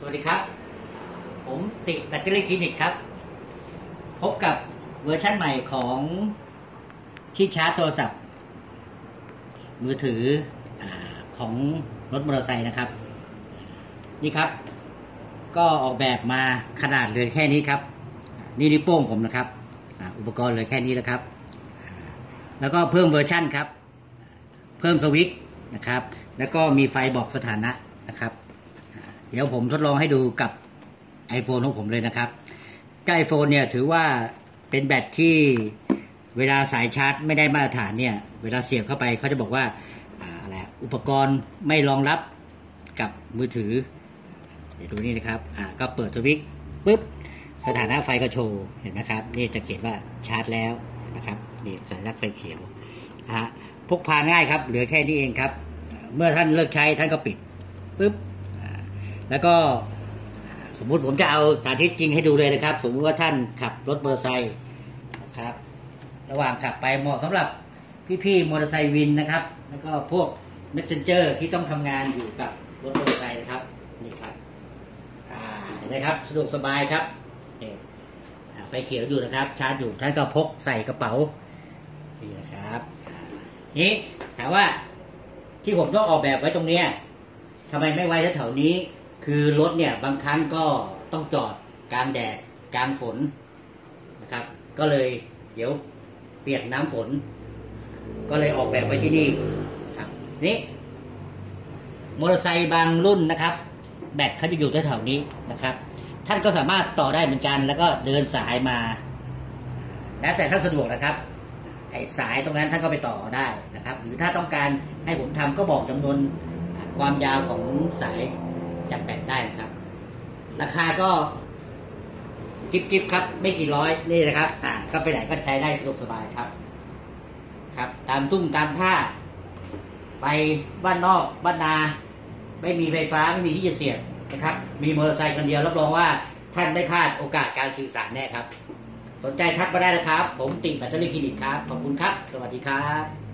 วัสดีครับผมติแบตเตอรี่คลินิกครับพบกับเวอร์ชันใหม่ของที่ชาร์จโทรศัพท์มือถือของรถมอเตอร์ไซค์นะครับนี่ครับก็ออกแบบมาขนาดเลยแค่นี้ครับนี่นิ้วโป้งผมนะครับอุปกรณ์เลยแค่นี้นะครับแล้วก็เพิ่มเวอร์ชันครับเพิ่มสวิตช์นะครับแล้วก็มีไฟบอกสถานะนะครับเดี๋ยวผมทดลองให้ดูกับ iPhone ของผมเลยนะครับก็ iPhone เนี่ยถือว่าเป็นแบตที่เวลาสายชาร์จไม่ได้มาตรฐานเนี่ยเวลาเสียบเข้าไปเขาจะบอกว่าอะไรอุปกรณ์ไม่รองรับกับมือถือเดี๋ยวดูนี่นะครับก็เปิดสวิตช์ปุ๊บสถานะไฟก็โชว์เห็นไหมครับนี่จะเขียนว่าชาร์จแล้วนะครับนี่สัญลักษณ์ไฟเขียวพกพาง่ายครับเหลือแค่นี้เองครับเมื่อท่านเลิกใช้ท่านก็ปิดปุ๊บแล้วก็สมมุติผมจะเอาสาธิตจริงให้ดูเลยนะครับสมมุติว่าท่านขับรถมอเตอร์ไซค์นะครับระหว่างขับไปเหมาะสำหรับพี่ๆมอเตอร์ไซค์วินนะครับแล้วก็พวก messenger ที่ต้องทำงานอยู่กับรถมอเตอร์ไซค์นะครับนี่ครับเห็นไหมครับสะดวกสบายครับไฟเขียวอยู่นะครับชาร์จอยู่ท่านก็พกใส่กระเป๋านี่นะครับนี้ถามว่าที่ผมต้องออกแบบไว้ตรงนี้ทำไมไม่ไว้แถวนี้คือรถเนี่ยบางครั้งก็ต้องจอดกลางแดดกลางฝนนะครับก็เลยเดี๋ยวเปียกน้ำฝนก็เลยออกแบบไว้ที่นี่ครับนี่มอเตอร์ไซค์บางรุ่นนะครับแบตเขาจะอยู่แถวนี้นะครับท่านก็สามารถต่อได้เหมือนกันแล้วก็เดินสายมาแล้วแต่ท่านสะดวกนะครับไอ้สายตรงนั้นท่านก็ไปต่อได้นะครับหรือถ้าต้องการให้ผมทำก็บอกจำนวนความยาวของสายจากแบตได้นะครับราคาก็กิ๊บครับไม่กี่ร้อยนี่นะครับก็ไปไหนก็ใช้ได้สะดวกสบายครับตามตุ้งตามท่าไปบ้านนอกบ้านนาไม่มีไฟฟ้าไม่มีที่จะเสียบนะครับมีมอเตอร์ไซค์คนเดียวรับรองว่าท่านไม่พลาดโอกาสการสื่อสารแน่ครับสนใจทักมาได้นะครับผมติ่งแบตเตอรี่คลินิกครับขอบคุณครับสวัสดีครับ